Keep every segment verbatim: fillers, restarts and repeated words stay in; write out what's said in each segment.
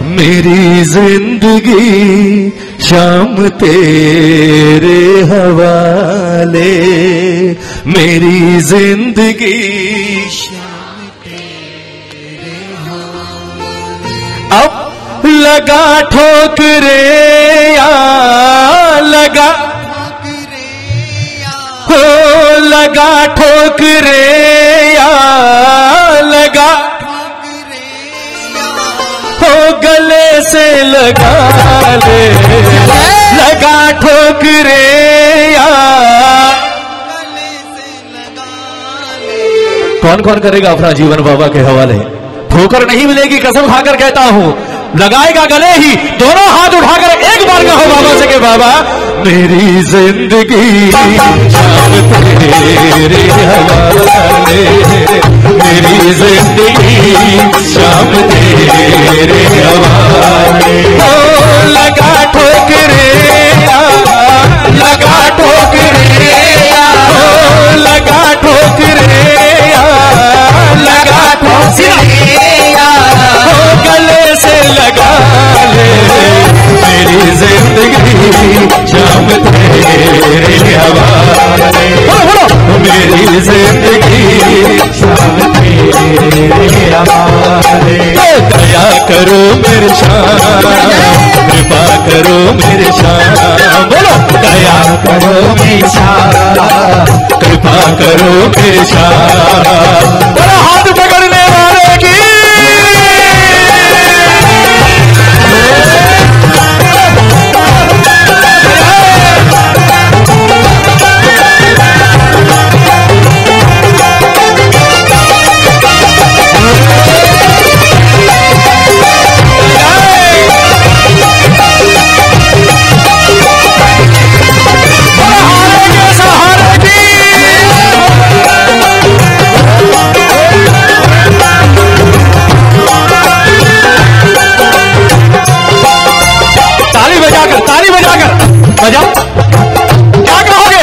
मेरी जिंदगी शाम तेरे हवाले, मेरी जिंदगी शाम तेरे हवाले। अब लगा ठोकरे या लगा हो, लगा ठोकरे या लगा हो, गले से लगा ले, लगा ठोकरे या गले से लगा ले। कौन कौन करेगा अपना जीवन बाबा के हवाले? ठोकर नहीं मिलेगी कसम खाकर कहता हूं, लगाएगा गले ही। दोनों हाथ उठाकर एक बार कहो बाबा से के बाबा मेरी जिंदगी शाम तेरे हवाले, मेरी जिंदगी शाम तेरे हवाले। ओ लगा ठोकरे या लगा ठोकरे या ओ लगा ठोकरे या लगा ठोकरे या ओ गले से लगा ले, मेरी जिंदगी शाम तेरे हवाले, मेरी जिंदगी शाम तेरे हवाले। दया करो मेरे शाम, कृपा करो मेरे शाम, बोलो दया करो मेरे शाम, कृपा करो मेरे शाम। बड़ा हाथ पकड़ने वाले की बजाओ, क्या कहोगे?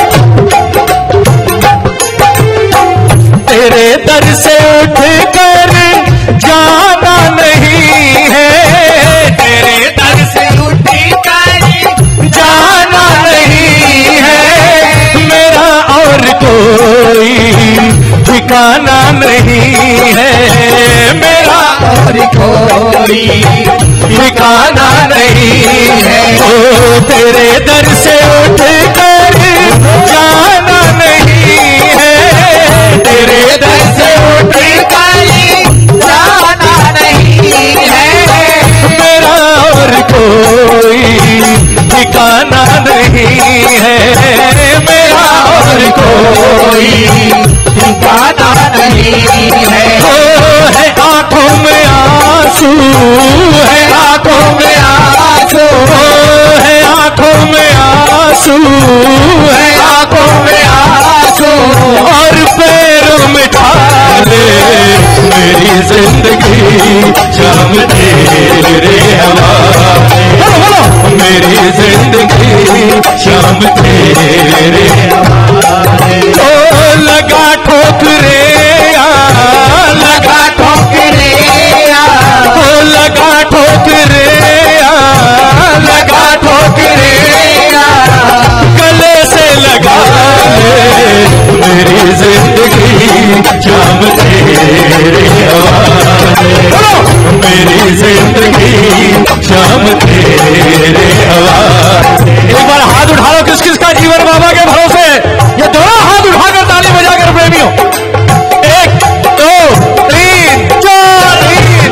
तेरे दर से उठ कर जाना नहीं है, तेरे दर से उठ कर जाना नहीं है, मेरा और कोई ठिकाना नहीं है, मेरा और कोई ठिकाना नहीं है। ओ तेरे दर से उठ कर जाना नहीं है, तेरे दर से उठ कर जाना नहीं है, मेरा और कोई ठिकाना नहीं है, मेरा और कोई ठिकाना नहीं है। ओ है आंखों में आंसू, है आंखों में आंसू, है आंखों में आंसू, है आंखों में आंसू, और पैरों में ठाले, मेरी जिंदगी शाम तेरे हवाले, मेरी जिंदगी शाम तेरे हवाले। ओ लगा ठोकरे या लगा ठोकरे या ओ लगा ठोकरे या लगा ठोकरे या गले से लगा ले, मेरी जिंदगी शाम तेरे हवाले, मेरी जिंदगी शाम तेरे हवाले। एक बार हाथ उठा लो किस किस का जीवन बाबा के भरोसे, ये दोनों हाथ उठाकर ताली बजाकर प्रेमियों, एक दो तीन चार तीन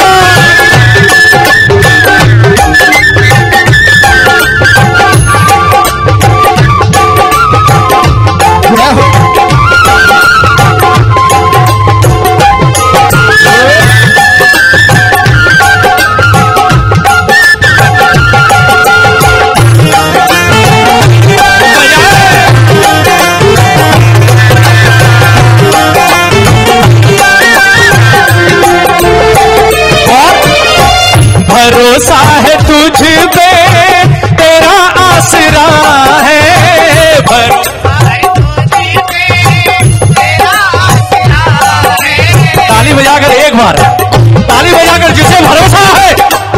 भरोसा है तुझ पे तेरा आसरा है, भरोसा है तुझ पे तेरा आसरा है। ताली बजाकर एक बार, ताली बजाकर जिसे भरोसा है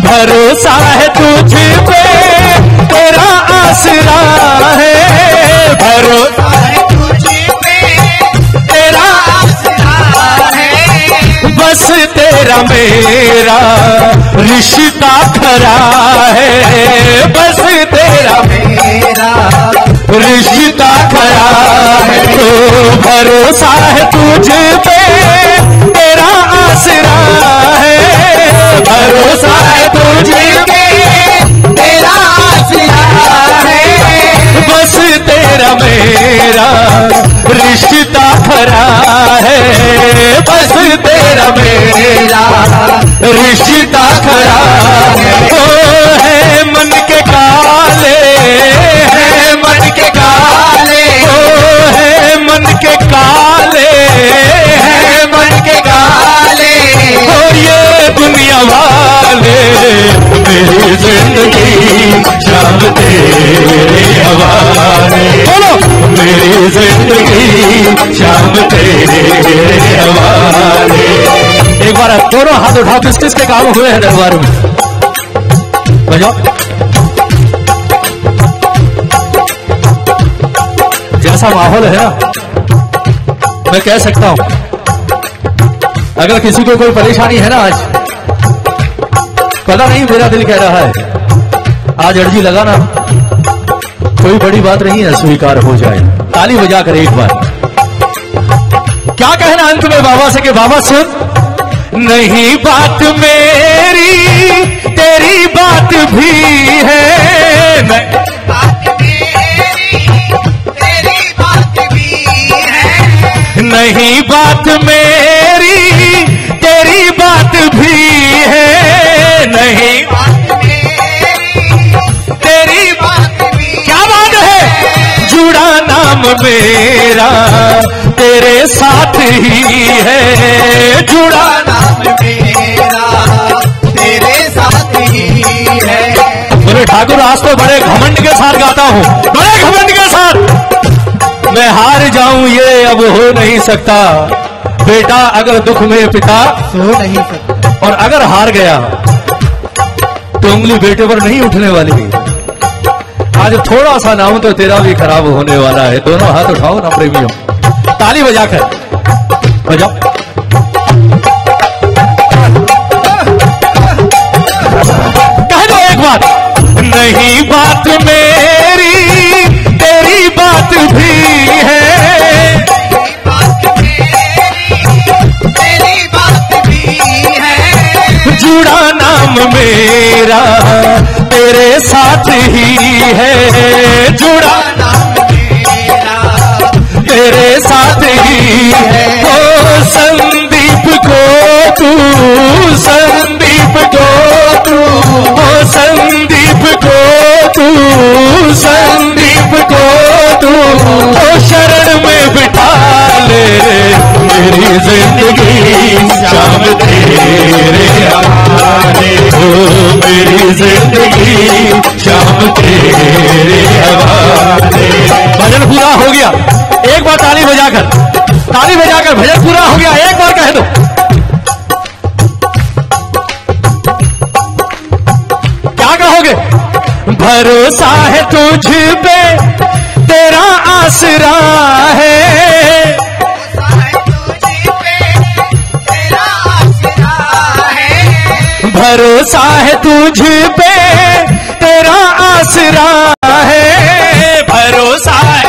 भरोसा है तुझ पे तेरा आसरा है, भरोसा है तुझ पे तेरा आसरा है, बस तेरा मेरा रिश्ता खरा है, बस तेरा मेरा रिश्ता खरा है। तो भरोसा है तुझ पे तेरा आसरा है, भरोसा है तुझ पे तेरा आसरा है, बस तेरा मेरा रिश्ता खरा है, बस तेरा मेरा रिश्ता खरा है। ओ है मन के काले, है मन के काले, ओ है मन के काले, है मन के काले, ओ ये दुनिया वाले मेरी जिंदगी शाम तेरे हवाले, बोलो मेरी जिंदगी शाम तेरे हवाले। एक बार दोनों हाथ उठाओ, किस किस के काम हुए हैं दरबार में, बजाओ। जैसा माहौल है ना, मैं कह सकता हूं अगर किसी को कोई परेशानी है ना, आज पता नहीं मेरा दिल कह रहा है आज अर्जी लगाना कोई बड़ी बात नहीं है, स्वीकार हो जाए। ताली बजाकर एक बार क्या कहना अंत में बाबा से कि बाबा सुन, नहीं बात मेरी तेरी बात भी है, बात मेरी तेरी बात भी है, नहीं बात मेरी तेरी बात भी है, नहीं बात मेरी तेरी बात भी, क्या बात है, जुड़ा नाम मेरा तेरे साथ ही है, जुड़ा नाम मेरा तेरे साथ ही है। बोले ठाकुर आज तो बड़े घमंड के साथ गाता हूं, बड़े घमंड के साथ, मैं हार जाऊं ये अब हो नहीं सकता, बेटा अगर दुख में पिता सो नहीं सकता, और अगर हार गया तो उंगली बेटे पर नहीं उठने वाली। आज थोड़ा सा नाम तो तेरा भी खराब होने वाला है। दोनों हाथ उठाओ ना प्रेमियों, ताली बजाकर बजाओ। कह दो एक बात, नहीं बात मेरी तेरी बात भी है, बात मेरी तेरी बात भी है, जुड़ा नाम मेरा तेरे साथ ही है, जुड़ा नाम मेरा तेरे साथ ही है। ओ संदीप को तू, संदीप को तू, ओ संदीप को तू, संदीप को तू, ओ शरण में बिठा ले मेरी जिंदगी शाम तेरे हवाले, ओ मेरी जिंदगी शाम तेरे हवाले। भजन पूरा हो गया, एक बार ताली बजाकर, ताली बजाकर भजन पूरा हो गया, एक बार कह दो। क्या कहोगे? भरोसा है तुझ पे तेरा आसरा है, भरोसा है तुझ पे तेरा आसरा है, भरोसा है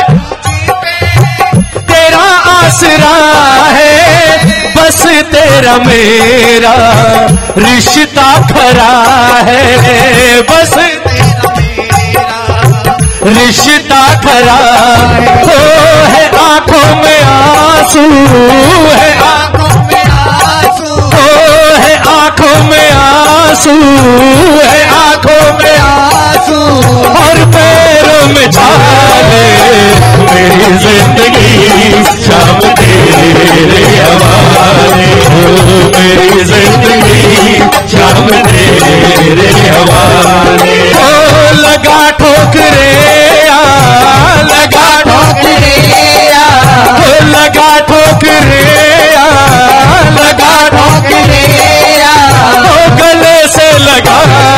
तेरा आसरा है, बस तेरा मेरा रिश्ता खरा है, बस तेरा मेरा रिश्ता खरा हो है। आंखों में आंसू है, आंखों में आंसू हो है, आंखों में आंसू है, आंखों में आंसू और पैरों में छाले, मेरी जिंदगी शाम तेरे हवाले, हो मेरी जिंदगी शाम तेरे हवाले। ओ लगा ठोकरे आ, लगा ठोकरे आ, ओ लगा ठोकरे आ, लगा ठोकरे आ, ओ गले से लगा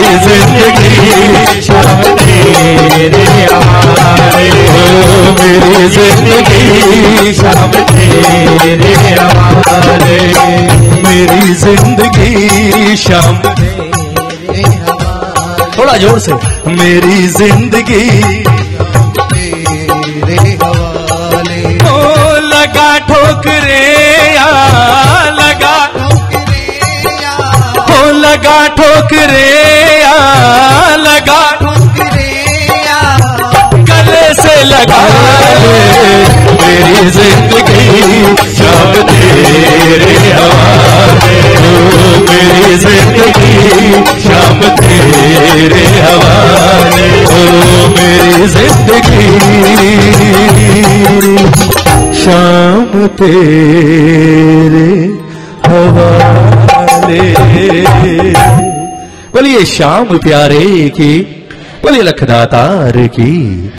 जिंदगी शाम तेरे हवाले, मेरी जिंदगी शाम तेरे हवाले, मेरी जिंदगी शाम तेरे हवाले। थोड़ा जोर से, मेरी जिंदगी तेरे हवाले। ओ लगा ठोकरे या लगा ओ लगा ठोकरे या लगा ठोकरे या गले से लगा ले, मेरी जिंदगी शाम तेरे हवाले, मेरी जिंदगी शाम तेरे हवाले, मेरी जिंदगी शाम तेरे हवाले। बोलिए श्याम प्यारे की, बोलिए लखदातार की।